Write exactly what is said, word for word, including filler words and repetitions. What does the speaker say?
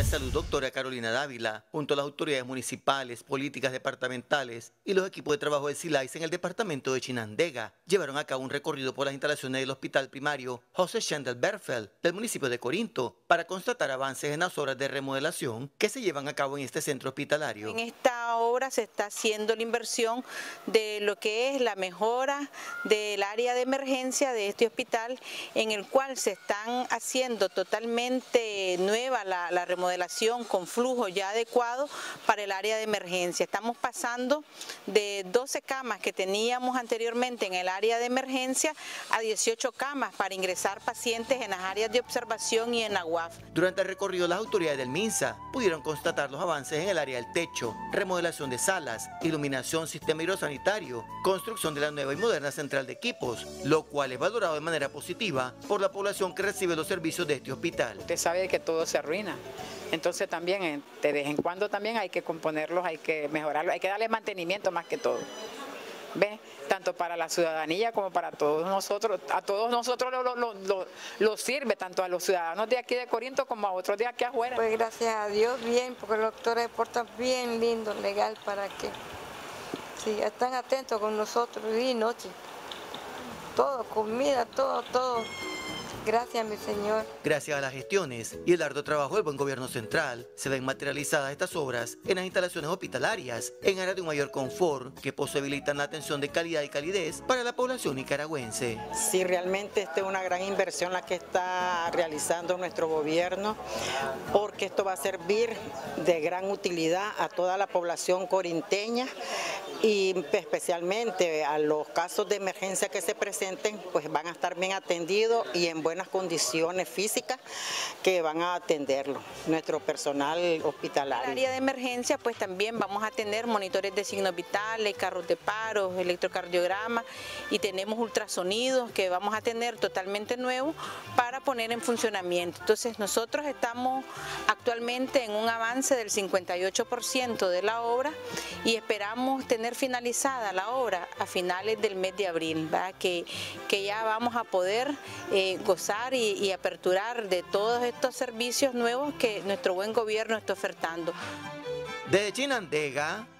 Salud, doctora Carolina Dávila, junto a las autoridades municipales, políticas departamentales y los equipos de trabajo del SILAIS en el departamento de Chinandega, llevaron a cabo un recorrido por las instalaciones del hospital primario José Schendel Berfeld del municipio de Corinto para constatar avances en las obras de remodelación que se llevan a cabo en este centro hospitalario. En esta obra se está haciendo la inversión de lo que es la mejora del área de emergencia de este hospital, en el cual se están haciendo totalmente nueva la, la remodelación con flujo ya adecuado para el área de emergencia. Estamos pasando de doce camas que teníamos anteriormente en el área de emergencia a dieciocho camas para ingresar pacientes en las áreas de observación y en la U A F. Durante el recorrido, las autoridades del MINSA pudieron constatar los avances en el área del techo, remodelación de salas, iluminación, sistema hidrosanitario, construcción de la nueva y moderna central de equipos, lo cual es valorado de manera positiva por la población que recibe los servicios de este hospital. Usted sabe que todo se arruina, entonces también de vez en cuando también hay que componerlos, hay que mejorarlos, hay que darle mantenimiento más que todo. ¿Ve? Tanto para la ciudadanía como para todos nosotros, a todos nosotros lo, lo, lo, lo sirve, tanto a los ciudadanos de aquí de Corinto como a otros de aquí afuera. Pues gracias a Dios bien, porque los doctores se portan bien lindo, legal, para que sí, están atentos con nosotros día y noche. Todo, comida, todo, todo. Gracias, mi Señor. Gracias a las gestiones y el arduo trabajo del buen gobierno central, se ven materializadas estas obras en las instalaciones hospitalarias, en áreas de un mayor confort que posibilitan la atención de calidad y calidez para la población nicaragüense. Sí, realmente esta es una gran inversión la que está realizando nuestro gobierno, porque esto va a servir de gran utilidad a toda la población corinteña y especialmente a los casos de emergencia que se presenten, pues van a estar bien atendidos y en buenas condiciones físicas que van a atenderlo, nuestro personal hospitalario. En el área de emergencia pues también vamos a tener monitores de signos vitales, carros de paro, electrocardiograma y tenemos ultrasonidos que vamos a tener totalmente nuevos para poner en funcionamiento. Entonces nosotros estamos actualmente en un avance del cincuenta y ocho por ciento de la obra y esperamos tener finalizada la obra a finales del mes de abril, ¿verdad? Que, que ya vamos a poder eh, gozar y, y aperturar de todos estos servicios nuevos que nuestro buen gobierno está ofertando. Desde Chinandega,